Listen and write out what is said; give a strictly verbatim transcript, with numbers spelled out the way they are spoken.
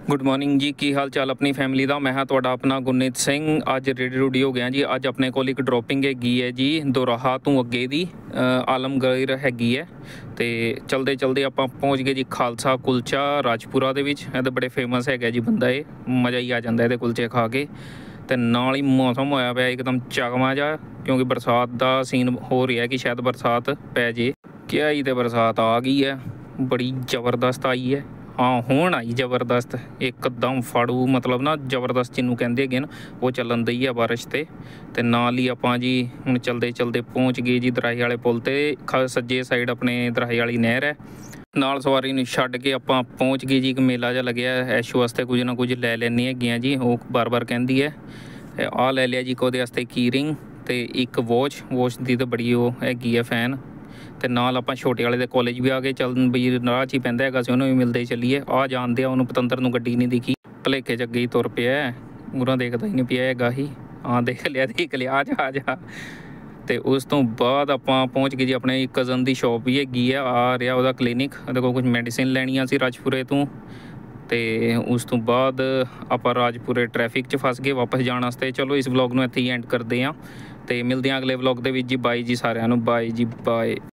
Good morning जी। की हाल चाल अपनी फैमिली का? मैं हाँ तुहाडा अपना गुरनीत सिंह। अज रेडी रूडी हो गया जी। अज अपने कोल एक ड्रॉपिंग हैगी है जी दोराहा तो अगे दी आलमगीर हैगी है। तो चलते चलते आप पहुँच गए जी खालसा कुलचा राजपुरा दे विच। ये बड़े फेमस है जी बंदा, ये मज़ा ही आ जाता है कुलचे खा के। तो नाल ही मौसम होया पाया एकदम चगमा जा, क्योंकि बरसात का सीन हो रहा है कि शायद बरसात पै जे। क्या ही तो बरसात आ गई है, बड़ी ज़बरदस्त आई है। हाँ हुण आई ज़बरदस्त एकदम फाड़ू, मतलब ना ज़बरदस्त जिन्हों कहते हैं ना वो चलन दी है बारिश ते। ते नाल ही आपां जी हुण चलते चलते पहुँच गए जी दराही वाले पुल ते। सज्जे साइड अपने दराही वाली नहर है, नाल सवारी नूं छड्ड के आपां पहुँच गए जी। एक मेला जिहा लग्या ऐशो वास्ते कुछ ना कुछ लै लैनी हैगियां जी, वो बार बार कहती है। आ लै लिया जी कोहदे वास्ते की रिंग ते एक वॉच, वॉच दी तो बड़ी वो हैगी है फैन। तो नाल आपां छोटे वाले दे कॉलेज भी आ गए। चल बई राह च ही पैंदा हैगा सी, उन्होंने भी मिलते चलीए। आ जानते उन्होंने पतंदर नूं गड्डी नहीं दिखी, भलेखे च अगे ही तुर पिया, उरा देखता ही नहीं पिया हैगा ही। हाँ देख लिया देख लिया, आ जा आ जा। तो उस तो बाद आपां पहुँच गए जी अपने कज़न की शॉप भी हैगी है, आ रहा वह क्लीनिक। ਉਹਦੇ ਕੋਲ कुछ मैडिसिन लैनियां सी राजपुरे तो। तो उस तो बाद आप राजपुरे ट्रैफिक च फस गए वापस जाने वास्ते। चलो इस व्लॉग में इत्थे ही एंड करते हैं, तो मिलते हैं अगले व्लॉग के जी। बाय जी सारिਆਂ ਨੂੰ, बाय जी बाय।